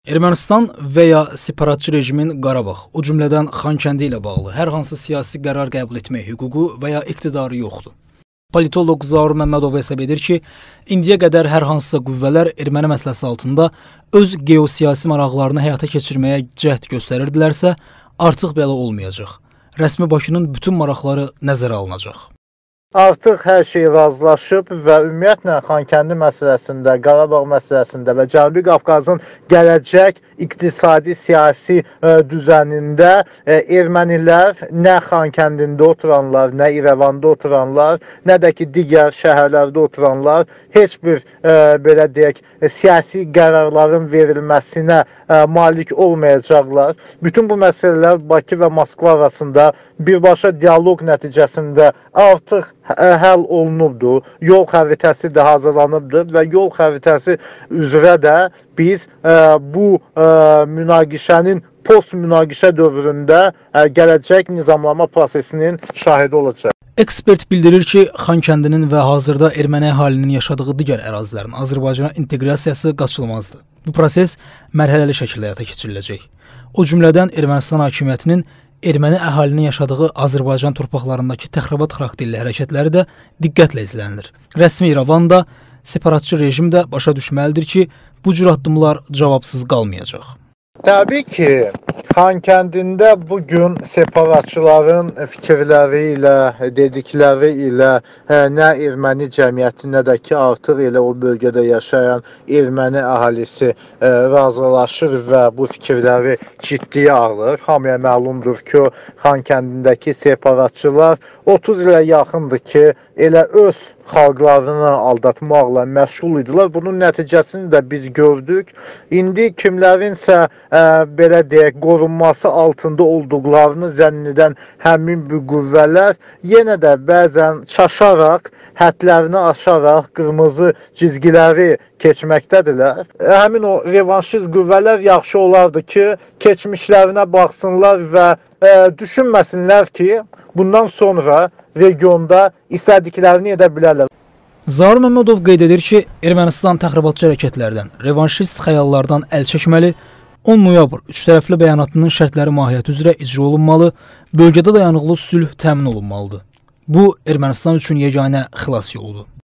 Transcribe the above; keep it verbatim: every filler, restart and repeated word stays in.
Ermənistan və ya separatçı rejimin Qarabağ, o cümlədən Xankəndi ilə bağlı hər hansı siyasi qərar qəbul etmək hüququ və ya iqtidarı yoxdur. Politoloq Zaur Məmmədov hesab edir ki, indiyə qədər hər hansısa qüvvələr erməni məsələsi altında öz geosiyasi maraqlarını həyata keçirməyə cəhd göstərirdilərsə, artıq belə olmayacaq. Rəsmi Bakının bütün maraqları nəzərə alınacaq. Artıq hər şey razılaşıb və ümumiyyətlə Xankəndi məsələsində, Qarabağ məsələsində və Cənubi Qafqazın gələcək iqtisadi, siyasi ə, düzənində ə, ermənilər nə Xankəndində oturanlar, nə İrəvanda oturanlar, nə də ki digər şəhərlərdə oturanlar heç bir ə, belə deyək, siyasi qərarların verilməsinə ə, malik olmayacaqlar. Bütün bu məsələlər Bakı və Moskva arasında birbaşa dialoq nəticəsində artıq həll olunubdur, yol xəritəsi də hazırlanıbdır və yol xəritəsi üzrə də biz ə, bu ə, münaqişənin post-münaqişə dövründə ə, gələcək nizamlama prosesinin şahidi olacaq. Ekspert bildirir ki, Xankəndinin və hazırda erməni əhalinin yaşadığı digər ərazilərin Azərbaycana inteqrasiyası qaçılmazdır. Bu proses mərhələli şəkildə həyata keçiriləcək. O cümlədən Ermənistan hakimiyyətinin erməni əhalinin yaşadığı Azərbaycan torpaqlarındakı təxribat xarakterli hərəkətləri də diqqətlə izlənilir. Rəsmi İrəvan da, separatçı rejim də başa düşməlidir ki, bu cür addımlar cavabsız qalmayacaq. Təbii ki, Xankəndində bugün separatçıların fikirləri ilə, dedikləri ilə hə, nə erməni cəmiyyəti, nə də ki artıq elə o bölgədə yaşayan erməni əhalisi ə, razılaşır və bu fikirləri ciddiyə alır. Hamıya məlumdur ki, Xankəndindəki separatçılar otuz ilə yaxındır ki, elə öz xalqlarını aldatmaqla məşğul idilər. Bunun nəticəsini də biz gördük. İndi kimlərinsə ə, belə deyək, qorunması altında olduqlarını zənn edən həmin bu qüvvələr yenə də bəzən çaşaraq, hədlərini aşaraq qırmızı cizgiləri keçməkdədirlər. Həmin o revanşist qüvvələr yaxşı olardı ki, keçmişlərinə baxsınlar və ə, düşünməsinlər ki, bundan sonra regionda istədiklərini edə bilərlər. Zaur Məmmədov qeyd edir ki, Ermənistan təxribatçı hərəkətlərdən, revanşist xəyallardan əl çəkməli, on noyabr üç tərəfli bəyanatının şərtləri mahiyyəti üzrə icra olunmalı, bölgədə dayanıqlı sülh təmin olunmalıdır. Bu, Ermənistan üçün yeganə xilas yoludur.